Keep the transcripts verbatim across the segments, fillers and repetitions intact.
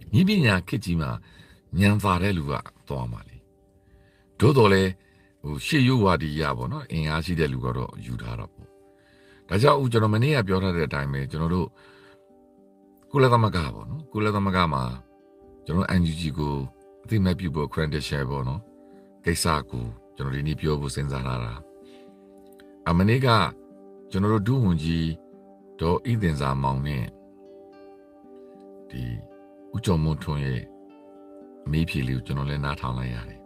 尼比伢客气嘛，伢发的路啊多嘛哩，多多嘞，有些有话的呀不喏，人家是的路高头有他了不，大家有叫他们你也表达的台面，叫他都，过来他们干不喏，过来他们干嘛？叫他按住几个，对面people看的些不喏，给啥个，叫他你表不生啥啦，阿们那个，叫他都读文字，都一点啥忙呢？的。我做木头耶，没皮料，就弄来拿汤来呀嘞。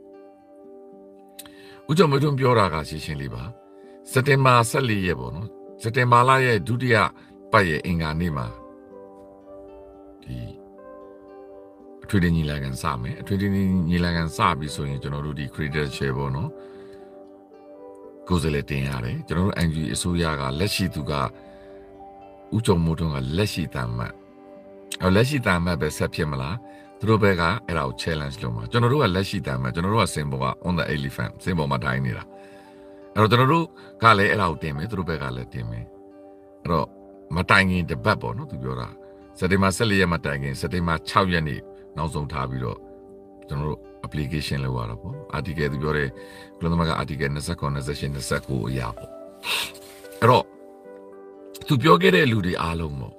我做木头表达个事情里吧，十天马十里也不喏，十天马拉也，杜迪亚八月应该你嘛，的，推的你来干啥没？推的你你来干啥？比所以就弄杜迪 credit 切不喏，故事来听下嘞，就弄按住所有个历史都个，我做木头个历史单嘛。而历史单嘛被设片嘛啦，သူတို့ဘက်ကအဲ့ဒါကို challenge လုပ်မှာကျွန်တော်တို့ကလက်ရှိတမ်းမှာကျွန်တော်တို့က symbol က on the elephant symbol မှာတိုင်းနေတာအဲ့တော့ကျွန်တော်တို့ကလည်းအဲ့ဒါကိုတင်မယ်သူတို့ဘက်ကလည်းတင်မယ်အဲ့တော့မတိုင်ခင်တပတ်ပေါ့နော်သူပြောတာစက်တင်ဘာ十四ရက်မတိုင်ခင်စက်တင်ဘာ၆ရက်နေ့နောက်ဆုံးထားပြီးတော့ကျွန်တော်တို့ application လုပ်ရတာပေါ့ article သူပြောတယ်ကုလသမဂ္ဂ article ၂၉ ၂၈ ၂၉အရာပေါ့အဲ့တော့သူပြောခဲ့တဲ့လူတွေအားလုံးပေါ့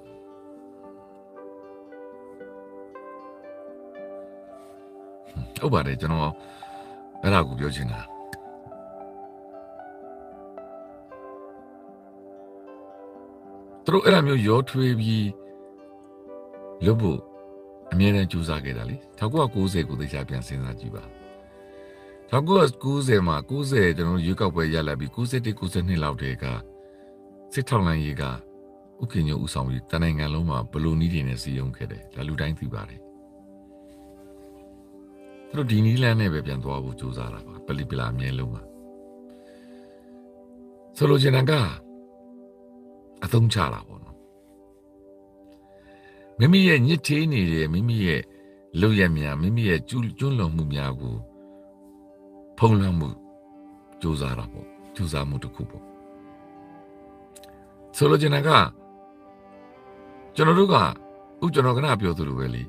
ဟုတ်ပါတယ်ကျွန်တော်အဲ့ဒါကိုပြောချင်တာသူတို့အဲ့ဒါမျိုးရောထွေးပြီးလုပ်ဖို့အမြဲတမ်းကြိုးစားခဲ့တာလေ၁၉၉၀ကိုသိချပြန်စဉ်းစားကြည့်ပါ၁၉၉၀မှာ၉၀ကျွန်တော်ရွေးကောက်ပွဲရလာပြီး၉၁ ၉၂လောက်တည်းကစစ်ထောက်လှမ်းရေးကဥက္ကဋ္ဌညဦးဆောင်ပြီးတနိုင်ငံလုံးမှာဘလူနီးတွေနဲ့စီယုံခဲ့တယ်ဒါလူတိုင်းသိပါတယ်သူတို့ဒီနီးလန်းနဲ့ပဲပြန်သွားဖို့ကြိုးစားတာပါပလီပလာအမြဲလုံးပါဆိုလိုချင်တာကအသုံးချတာပေါ့နော်မိမိရဲ့ညစ်ထေးနေတဲ့မိမိရဲ့လုပ်ရများမိမိရဲ့ကျွကျွလွန်မှုများကိုဖုံးလွှမ်းမှုကြိုးစားတာပေါ့ကြိုးစားမှုတစ်ခုပေါ့ဆိုလိုချင်တာကကျွန်တော်တို့ကဥကျွန်တော်ကနာပြောသလိုပဲလေ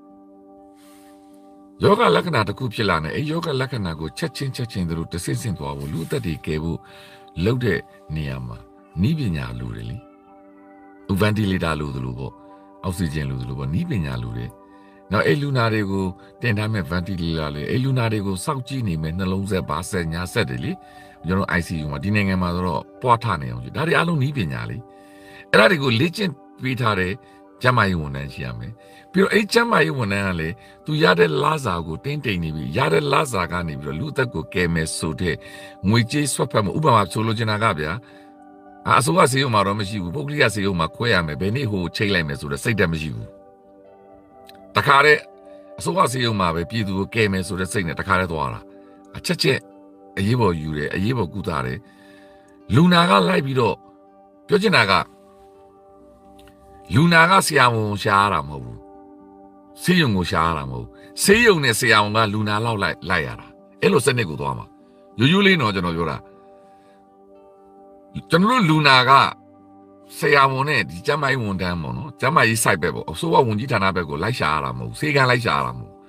ယောဂလက္ခဏာတစ်ခုဖြစ်လာနေအဲယောဂလက္ခဏာကိုချက်ချင်းချက်ချင်းတို့တဆင့်ဆင့်သွားဖို့လူအသက်တွေကယ်ဖို့လုပ်တဲ့နေရာမှာနီးပညာလူတွေလေဗန်တီလေတာလူတို့ပေါ့အောက်ဆီဂျင်လူတို့ပေါ့နီးပညာလူတွေနောက်အဲလူနာတွေကိုတင်ထားမဲ့ဗန်တီလေတာလေအဲလူနာတွေကိုစောက်ကြည့်နေမဲ့နှလုံးဆက်ပါဆက်ညာဆက်တွေလေကျွန်တော် I C U မှာဒီနိုင်ငံမှာဆိုတော့ပွားထနေအောင်ဒါတွေအားလုံးနီးပညာလေအဲ့ဒါတွေကိုလေ့ကျင့်ပေးထားတဲ့ကျမကြီးဝန်ထမ်းရှိရမယ်ပြီးတော့အဲ့ကျမကြီးဝန်ထမ်းကလည်းသူရတဲ့လစာကိုတင်းတိမ်နေပြီးရတဲ့လစာကနေပြီးတော့လူသက်ကိုကယ်မယ်ဆိုတဲ့ငွေကြေးဆွတ်ဖက်မှုဥပမာဆိုလိုချင်တာကဗျာအစိုးရစေရုံမှာတော့မရှိဘူးပုဂ္ဂလိကစေရုံမှာခွဲရမယ်ဘယ်နေ့ဟိုချိတ်လိုက်မယ်ဆိုတော့စိတ်တက်မရှိဘူးတခါတဲ့အစိုးရစေရုံမှာပဲပြည်သူကိုကယ်မယ်ဆိုတဲ့စိတ်နဲ့တခါတည်းသွားတာအချက်ချက်အရေးပေါ်ယူတယ်အရေးပေါ်ကုသတယ်လူနာကလိုက်ပြီးတော့ပြောချင်တာကလူနာကဆရာဝန်ရှားရတာမဟုတ်ဘူးဆေးရုံကိုရှားရတာမဟုတ်ဘူးဆေးရုံနဲ့ဆရာဝန်ကလူနာလောက်လိုက်လိုက်ရတာအဲ့လိုစနစ်ကိုသွားမှာရိုးရိုးလေးတော့ကျွန်တော်ပြောတာကျွန်တော်တို့လူနာကဆရာဝန်နဲ့ဒီကျန်းမာရေးဝန်ထမ်းပေါ့နော်ကျန်းမာရေး site ပဲပေါ့အစိုးရဝန်ကြီးဌာနဘက်ကိုလိုက်ရှားရတာမဟုတ်ဘူးဆေးကန်းလိုက်ရှားရတာမဟုတ်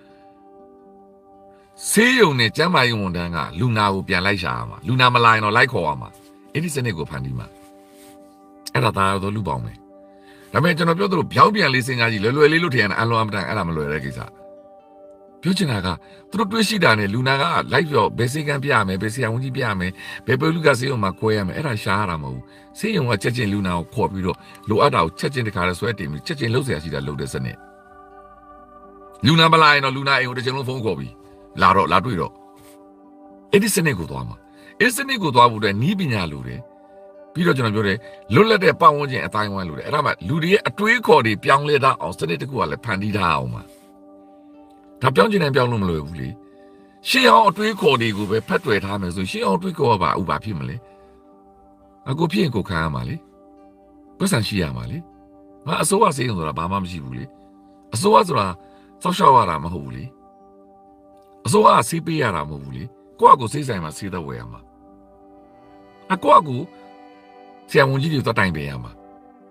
ဆေးရုံနဲ့ကျန်းမာရေးဝန်ထမ်းကလူနာကိုပြန်လိုက်ရှားရမှာလူနာမလာရင်တော့လိုက်ခေါ်ရမှာအဲ့ဒီစနစ်ကိုဖန်တီးမှာအဲ့ဒါသာတော့လူပေါင်းမယ်ဒါပေမဲ့ကျွန်တော်ပြောသလိုပြောင်းပြန်လေးစဉ်းစားကြည့်လွယ်လွယ်လေးလို့ထင်ရတယ်အလွန်အမတန်အဲ့ဒါမလွယ်တဲ့ကိစ္စပြောချင်တာကသူတို့တွေးရှိတာနဲ့လူနာကလိုက်ပြောဘယ်စေကံပြရမယ်ဘယ်ဆရာဝန်ကြီးပြရမယ်ဘယ်ပလူကဆေးရုံမှာခွဲရမယ်အဲ့ဒါရှားရတာမဟုတ်ဘူးဆေးရုံကချက်ချင်းလူနာကိုခေါ်ပြီးတော့လိုအပ်တာကိုချက်ချင်းတခါလဲဆွဲတင်ပြီးချက်ချင်းလှုပ်เสียရှိတာလှုပ်တဲ့စနစ်လူနာမလာရင်တော့လူနာအိမ်ကိုတစ်ချိန်လုံးဖုန်းခေါ်ပြီးလာတော့လာတွေ့တော့အဲ့ဒီစနစ်ကိုသွားမှာအဲ့ဒီစနစ်ကိုသွားဖို့အတွက်နီးပညာလိုတယ်ပြီးတော့ကျွန်တော်ပြောတယ်လွတ်လပ်တဲ့ပတ်ဝန်းကျင်အတိုင်းဝိုင်းလိုတယ်အဲ့ဒါမှလူတွေရဲ့အတွေးခေါ်တွေပြောင်းလဲတာအောင်စနစ်တစ်ခုကလည်းဖန်တီးထားအောင်ပါဒါပြောင်းကျင်တယ်ပြောင်းလို့မလွယ်ဘူးလေရှေးအောင်အတွေးခေါ်တွေကိုပဲဖတ်တွေ့ထားမယ်ဆိုရှေးအောင်အတွေးခေါ်ကပါဥပါဖြစ်မလဲအခုဖြစ်ရင်ကိုခံရမှာလေပတ်စံရှိရမှာလေငါအစိုးရစေးရင်ဆိုတာဘာမှမရှိဘူးလေအစိုးရဆိုတာစောက်ရှောက်ရတာမဟုတ်ဘူးလေအစိုးရကစေးပေးရတာမဟုတ်ဘူးလေကိုယ့်အကူစေးဆိုင်မှာစေးတော့ဝယ်ရမှာအကိုယ့်အကူဆရာဝန်ကြီးတွေသွားတိုင်ပေးရမှာ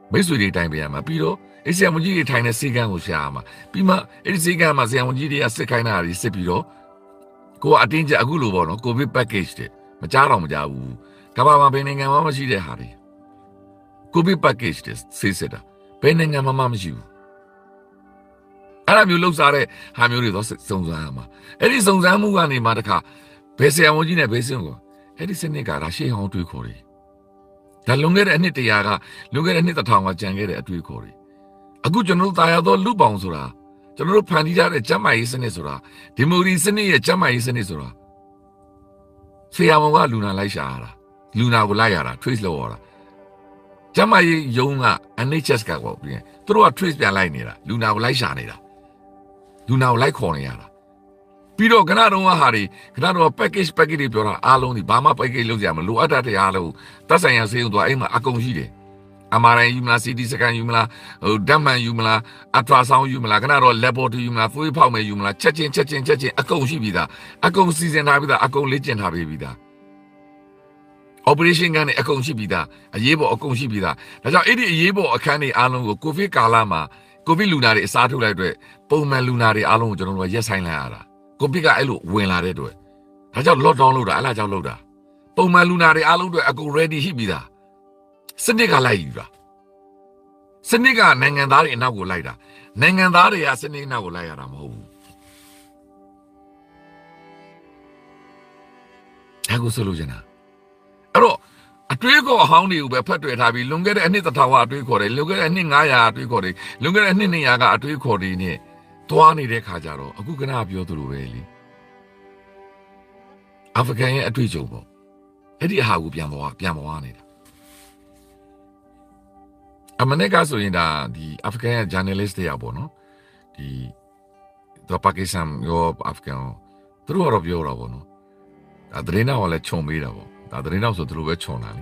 မိတ်ဆွေတွေတိုင်ပေးရမှာပြီးတော့အေးဆရာဝန်ကြီးတွေထိုင်တဲ့စီကံကိုရှာရမှာပြီးမှအဲ့ဒီစီကံမှာဆရာဝန်ကြီးတွေကစစ်ခိုင်းတာတွေစစ်ပြီးတော့ကိုကအတင်းကျပ်အခုလိုပေါ့နော်ကိုဗစ် package တွေမကြားတော့မကြားဘူးကမ္ဘာမှာဘယ်နိုင်ငံမှမရှိတဲ့ဟာတွေကိုဗစ် package တွေစစ်စစ်တာဘယ်နိုင်ငံမှမရှိဘူးအဲ့လိုမျိုးလှုပ်ရှားတဲ့ဟာမျိုးတွေတော့စုံစမ်းရမှာအဲ့ဒီစုံစမ်းမှုကနေမှတခါဘယ်ဆရာဝန်ကြီးနဲ့ဘယ်စင်ကိုအဲ့ဒီစနစ်ကဒါရှေ့ဟောင်းတွေးခေါ်တယ်ဒါလွန်ခဲ့တဲ့အနှစ်တရာကလွန်ခဲ့တဲ့အနှစ်တစ်ထောင်ကကြံခဲ့တဲ့အတွေ့အခေါ်တွေအခုကျွန်တော်တို့တာယာသောလူပောင်ဆိုတာကျွန်တော်တို့ဖန်တီးထားတဲ့ကျမ်းမာရေးစနစ်ဆိုတာဒီမိုကရေစီစနစ်ရဲ့ကျမ်းမာရေးစနစ်ဆိုတာဆရာဝန်ကလူနာလိုက်ရှာရတာလူနာကိုလိုက်ရတာ trace လုပ်ရတာကျမ်းမာရေးယုံက N H S ကပေါ့ပြင်သူတို့က trace ပြန်လိုက်နေတာလူနာကိုလိုက်ရှာနေတာလူနာကိုလိုက်ခေါ်နေရတာပြီးတော့ခဏတုန်းကဟာတွေခဏတော့ package package တွေပြောတာအားလုံးဒီဘာမှ package လုပ်ကြမလို့အပ်တတ်တရားလို့သက်ဆိုင်ရာဆေးရုံသွားအိမ်မှာအကုန်ရှိတယ် M R I ယူမလား C T scan ယူမလားဟိုဓာတ်မှန်ယူမလား ultrasound ယူမလားခဏတော့ laboratory ယူမလားဖွေးဖောက်မယ်ယူမလားချက်ချင်းချက်ချင်းချက်ချင်းအကုန်ရှိပြီးသားအကုန်စီစဉ်ထားပြီးသားအကုန်လေ့ကျင့်ထားပြီးသား operation ကနေအကုန်ရှိပြီးသားအရေးပေါ်အကုန်ရှိပြီးသားဒါကြောင့်အဲ့ဒီအရေးပေါ်အခန်းတွေအားလုံးကိုကိုဗစ်ကာလမှာကိုဗစ်လူနာတွေအစားထိုးလိုက်တဲ့ပုံမှန်လူနာတွေအားလုံးကိုကျွန်တော်တို့ရက်ဆိုင်လိုက်ရတာကိုဗစ်ကအဲ့လိုဝင်လာတဲ့အတွက်ဒါကြောင့် lockdown လုပ်တာအဲ့လားကြောင့်လုပ်တာပုံမှန်လူနာတွေအားလုံးတွေအကုန် ready ရှိပြီးသားစနစ်ကလိုက်ယူတာစနစ်ကနိုင်ငံသားတွေအနောက်ကိုလိုက်တာနိုင်ငံသားတွေကစနစ်အနောက်ကိုလိုက်ရတာမဟုတ်ဘူးဒါကိုဆိုလို့ကျင်တာအဲ့တော့အတွေးကောအဟောင်းတွေကိုပဲဖတ်တွေ့ထားပြီးလွန်ခဲ့တဲ့အနှစ်တစ်ထောင်ကအတွေးခေါ်တယ်လွန်ခဲ့တဲ့အနှစ်ငါးရာအတွေးခေါ်တယ်လွန်ခဲ့တဲ့အနှစ်နှစ်ရာကအတွေးခေါ်တယ်နဲ့တွားနေတဲ့ခါကြတော့အခုကနပြောသလိုပဲလေအာဖဂန်ရဲ့အတွေ့အကြုံပေါ့အဲ့ဒီအဟာကိုပြန်ပေါ်ပြန်ပေါ်နေတာအမနဲ့ကဆိုရင်ဒါဒီအာဖဂန်ရဲ့ journalist တွေပေါ့နော်ဒီတော့ပါကစ္စတန်ရောအာဖဂန်သူတို့ကတော့ပြောတာပေါ့နော်ဒါသတင်းတော့လည်းခြုံပေးတာပေါ့ဒါသတင်းတော့ဆိုသူတို့ပဲခြုံတာလေ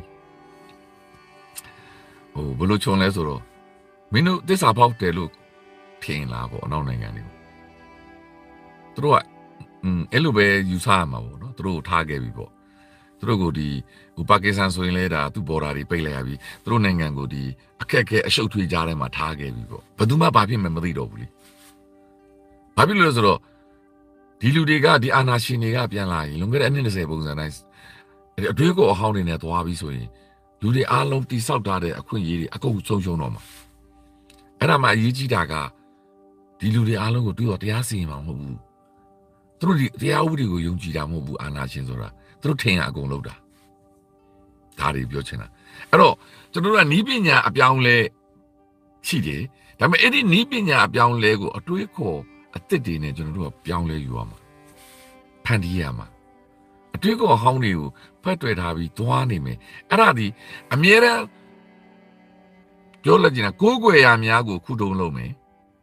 ဟိုဘလို့ခြုံလဲဆိုတော့မင်းတို့တစ္ဆာဖောက်တယ်လို့ထင်လားပေါ့အနောက်နိုင်ငံတွေကိုသူတို့ကอืมအဲ့လိုပဲယူဆရမှာပေါ့နော်သူတို့ထားခဲ့ပြီပေါ့သူတို့ကိုဒီဟိုပါကစ္စတန်ဆိုရင်လည်းဒါသူ့ border တွေပိတ်လိုက်ရပြီသူတို့နိုင်ငံကိုဒီအခက်အခဲအရှုပ်ထွေးကြားထဲမှာထားခဲ့ပြီပေါ့ဘယ်သူမှဘာဖြစ်မှမသိတော့ဘူးလေဘာဖြစ်လို့လဲဆိုတော့ဒီလူတွေကဒီအာနာရှင်တွေကပြန်လာရင်လွန်ခဲ့တဲ့အနှစ်၂၀ပုံစံတိုင်းအတွေးကိုအဟောင်းနေနဲ့သွားပြီးဆိုရင်လူတွေအားလုံးတိဆောက်ထားတဲ့အခွင့်အရေးတွေအကုန်ဆုံးရှုံးတော့မှာအဲ့ဒါမှအရေးကြီးတာကဒီလူတွေအားလုံးကိုတွေးတော့တရားစီရင်မှာမဟုတ်ဘူးသူတို့ဒီတရားဥပဒေကိုယုံကြည်တာမဟုတ်ဘူးအာနာရှင်ဆိုတာသူတို့ထင်ရအကုန်လုံးတာဒါတွေပြောချင်တာအဲ့တော့ကျွန်တော်တို့ကနီးပညာအပြောင်းလဲရှိတယ်ဒါပေမဲ့အဲ့ဒီနီးပညာအပြောင်းလဲကိုအတွေးခေါ်အသစ်တွေနဲ့ကျွန်တော်တို့ကပြောင်းလဲယူရမှာဖန်တီးရမှာအတွေးခေါ်ဟောင်းတွေကိုဖက်တွေ့ထားပြီးသွားနေမယ်အဲ့ဒါဒီအမြဲတမ်းပြောလက်ကျင်တာကိုးကွယ်ရာများကိုခုတုံးလုံးမယ်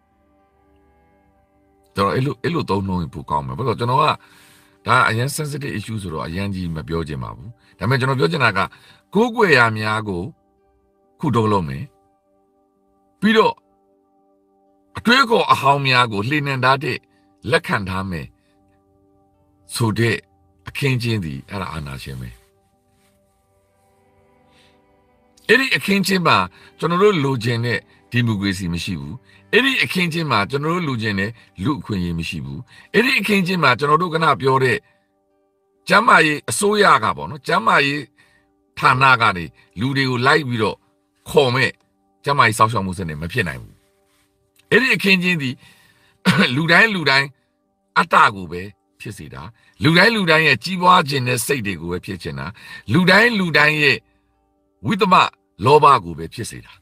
ကျွန်တော်အဲ့လိုအဲ့လိုသုံးနှုန်းရင်ပိုကောင်းမယ်ဘာလို့ကျွန်တော်ကဒါအရင် sensitive issue ဆိုတော့အရင်ကြီးမပြောချင်ပါဘူးဒါပေမဲ့ကျွန်တော်ပြောချင်တာကကိုးကွယ်ရာများကိုခုတုံးလုံးမယ်ပြီးတော့အတွေးခေါ်အဟောင်းများကိုလှေနှံထားတဲ့လက်ခံထားမယ်ဆိုတဲ့အခင်းချင်းသည်အဲ့ဒါအာနာရှင်ပဲအဲ့ဒီအခင်းချင်းမှာကျွန်တော်တို့လိုချင်တဲ့ဒီမိုကရေစီမရှိဘူးအဲ့ဒီအခင်းချင်းမှာကျွန်တော်တို့လိုချင်တဲ့လူအခွင့်အရေးမရှိဘူးအဲ့ဒီအခင်းချင်းမှာကျွန်တော်တို့ကနပြောတဲ့ကျမ်းမာရေးအစိုးရကပေါ့နော်ကျမ်းမာရေးဌာနကနေလူတွေကိုလိုက်ပြီးတော့ခေါ်မဲ့ကျမ်းမာရေးစောင့်ရှောက်မှုစနစ်မဖြစ်နိုင်ဘူးအဲ့ဒီအခင်းချင်းဒီလူတိုင်းလူတိုင်းအတ္တကိုပဲဖြစ်စေတာလူတိုင်းလူတိုင်းရဲ့ကြီးပွားခြင်းနဲ့စိတ်တွေကိုပဲဖြစ်ချင်တာလူတိုင်းလူတိုင်းရဲ့ဝိသမလောဘကိုပဲဖြစ်စေတာ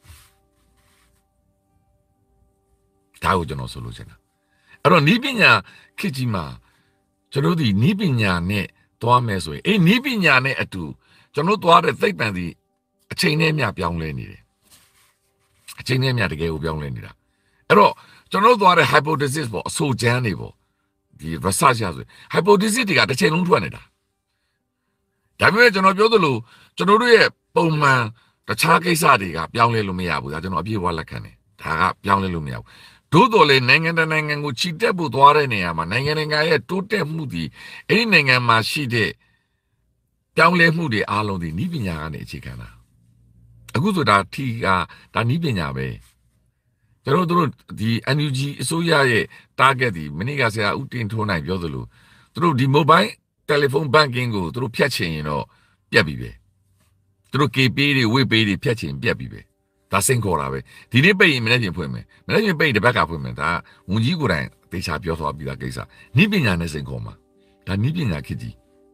ဒါကိုကျွန်တော်ဆိုလို့ချင်တာအဲ့တော့နီးပညာခေတ်ကြီးမှာကျွန်တော်ဒီနီးပညာနဲ့သွားမယ်ဆိုရင်အေးနီးပညာနဲ့အတူကျွန်တော်သွားတဲ့သိပ္ပံဒီအချိန်နဲ့မျှပြောင်းလဲနေတယ်အချိန်နဲ့မျှတကယ်ကိုပြောင်းလဲနေတာအဲ့တော့ကျွန်တော်သွားတဲ့ hypothesis ပေါ့အဆိုချမ်းတွေပေါ့ဒီ research ရဆို hypothesis တွေကတစ်ချိန်လုံးထွက်နေတာဒါပေမဲ့ကျွန်တော်ပြောသလိုကျွန်တော်တို့ရဲ့ပုံမှန်တခြားကိစ္စတွေကပြောင်းလဲလို့မရဘူးဒါကျွန်တော်အပြည့်အဝလက်ခံတယ်ဒါကပြောင်းလဲလို့မရဘူးသို့တော်လည်းနိုင်ငံတကာနိုင်ငံကိုချီတက်ဖို့သွားတဲ့နေရာမှာနိုင်ငံတကာရဲ့တိုးတက်မှုဒီအဲ့ဒီနိုင်ငံမှာရှိတဲ့ပြောင်းလဲမှုတွေအားလုံးဒီနည်းပညာကနေအခြေခံတာအခုဆိုတာထီကဒါနီးပညာပဲကျွန်တော်တို့ဒီ N U G အစိုးရရဲ့ target ဒီမနေ့ကဆရာဦးတင်ထွန်းနိုင်ပြောသလိုသူတို့ဒီ mobile telephone banking ကိုသူတို့ဖြတ်ချင်ရင်တော့ပြတ်ပြီပဲသူတို့ K P တွေ web page တွေဖြတ်ချင်ပြတ်ပြီပဲဒါစိန်ခေါ်တာပဲဒီနေ့ပိတ်ရင်မနေ့ပြင်ဖွင့်မယ်မနေ့ပြင်ပိတ်တစ်ဘက်ကဖွင့်မယ်ဒါဝန်ကြီးကိုယ်တိုင်တေချာပြောသွားပြီးသားကိစ္စနီးပညာနဲ့စိန်ခေါ်မှာဒါနီးပညာခေတ်ကြီး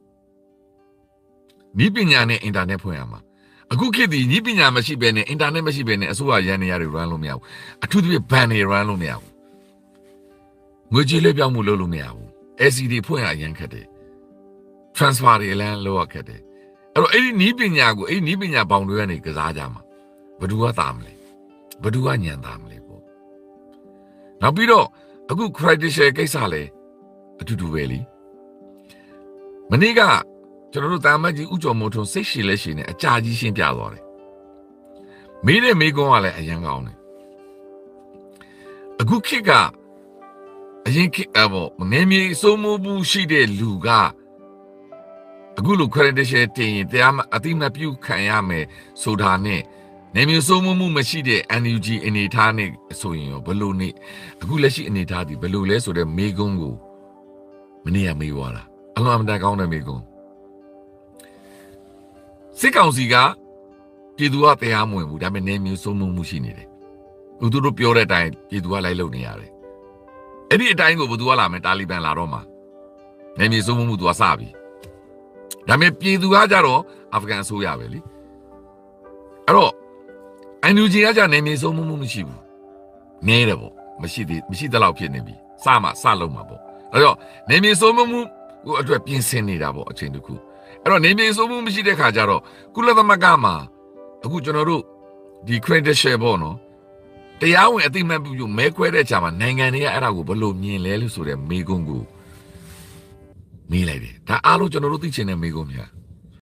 နီးပညာနဲ့ internet ဖွင့်ရမှာအခုခေတ်ဒီနီးပညာမရှိဘဲနဲ့ internet မရှိဘဲနဲ့အစိုးရရန်နေရတွေ run လို့မရဘူးအထူးသဖြင့် ban တွေ run လို့မရဘူးငွေကြေးလေးပြောင်းမှုလုပ်လို့မရဘူး L C D ဖွင့်ရအရင်ခက်တယ် transfer တွေလည်းလုပ်ရခက်တယ်အဲ့တော့အဲ့ဒီနီးပညာကိုအဲ့ဒီနီးပညာပေါင်းတွေကနေကစားကြမှာဘယ်သူကသာမလဲဘယ်သူကညံသာမလဲပေါ့နောက်ပြီးတော့အခု credential ကိစ္စလည်းအတူတူပဲလीမနေ့ကကျွန်တော်တို့တာမတ်ကြီးဥကျော်မိုးထွန်းစိတ်ရှည်လက်ရှည်နဲ့အကြာကြီးရှင်းပြသွားတယ်မေးတဲ့မေးခွန်းကလည်းအရင်ကောင်းတယ်အခုခေတ်ကအရင်ခေတ်အဘောနေမြေစိုးမိုးမှုရှိတဲ့လူကအခုလို credential တင်ရင်တရားအတိမပြုခံရမယ်ဆိုတာနဲ့နေမျိုးစိုးမိုးမှုမရှိတဲ့ N U G အနေထားနဲ့ဆိုရင်ရောဘလို့နေအခုလက်ရှိအနေထားဒီဘလို့လဲဆိုတဲ့မေကုန်းကိုမနေ့ကမေးသွားတာအလွန်အမတန်ကောင်းတဲ့မေကုန်းစစ်ကောင်စီကပြည်သူကတရားမဝင်ဘူးဒါပေမဲ့နေမျိုးစိုးမိုးမှုရှိနေတယ်ဥသူတို့ပြောတဲ့အတိုင်းပြည်သူကလိုက်လုပ်နေရတယ်အဲ့ဒီအတိုင်းကိုဘယ်သူကလာမယ်တာလီဘန်လာတော့မှာနေမျိုးစိုးမိုးမှုသူကစပြီဒါပေမဲ့ပြည်သူကကြတော့အာဖဂန်အစိုးရပဲလीအဲ့တော့အန်ယူဂျီကကြနေမြေဆုံးမှုမရှိဘူးနေတယ်ပေါ့မရှိသေးမရှိတဲ့လောက်ဖြစ်နေပြီစမှစလုံးမှာပေါ့အဲ့တော့နေမြေဆုံးမှုကိုအတွက်ပြင်ဆင်နေတာပေါ့အချိန်တစ်ခုအဲ့တော့နေမြေဆုံးမှုမရှိတဲ့ခါကျတော့ကုလသမဂ္ဂမှာအခုကျွန်တော်တို့ဒီ credential ပေါ့နော်တရားဝင်အသိမှတ်ပြုမဲခွဲတဲ့ခြားမှာနိုင်ငံတွေကအဲ့ဒါကိုဘယ်လိုမြင်လဲလို့ဆိုတဲ့မေးခွန်းကိုမေးလိုက်တယ်ဒါအားလုံးကျွန်တော်တို့သိချင်တဲ့မေးခွန်းများ